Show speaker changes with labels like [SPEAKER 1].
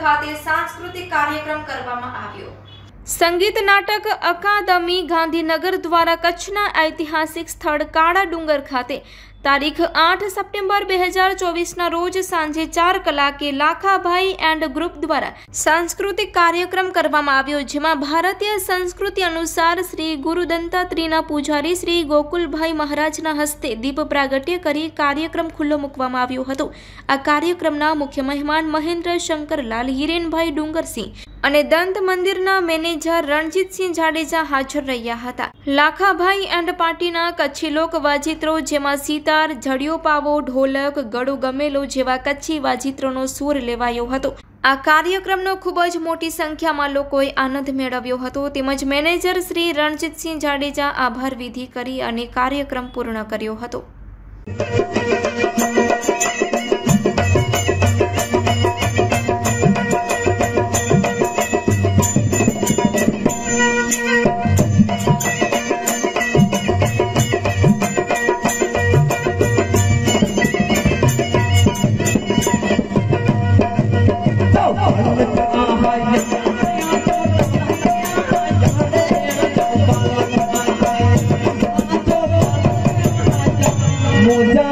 [SPEAKER 1] ખાતે સાંસ્કૃતિક કાર્યક્રમ કરવામાં આવ્યો।
[SPEAKER 2] संगीत नाटक अकादमी गांधीनगर द्वारा कच्छना ऐतिहासिक स्थल काळा डूंगर खाते तारीख 8 सप्टेम्बर 2024 रोज सांजे 4 कलाके लाखाभाई एंड ग्रुप द्वारा सांस्कृतिक कार्यक्रम करवामां आव्यो, जेमां भारतीय संस्कृति अनुसार श्री गुरु दत्तात्रेयना पूजारी श्री गोकुलभाई महाराजना हस्ते दीप प्रागट्य करी कार्यक्रम खुल्लो मूकवामां आव्यो हतो। आ कार्यक्रमना मुख्य मेहमान महेन्द्र शंकरलाल हिरेनभाई डूंगरसिंह અને દંત મંદિરના મેનેજર રણજીતસિંહ જાડેજા હાજર રહ્યા હતા। લાખાભાઈ એન્ડ પાર્ટીના કચ્છી લોક વાજિત્રો જેમાં સિતાર, જડિયો પાવો, ઢોલક, ગળો ગમેલો જેવા કચ્છી વાજિત્રોનો સૂર લેવાયો હતો। આ કાર્યક્રમનો ખૂબ જ મોટી સંખ્યામાં લોકોએ આનંદ મેળવ્યો હતો તેમજ મેનેજર શ્રી રણજીતસિંહ જાડેજા આભાર વિધિ કરી અને કાર્યક્રમ પૂર્ણ કર્યો હતો।
[SPEAKER 3] मोजा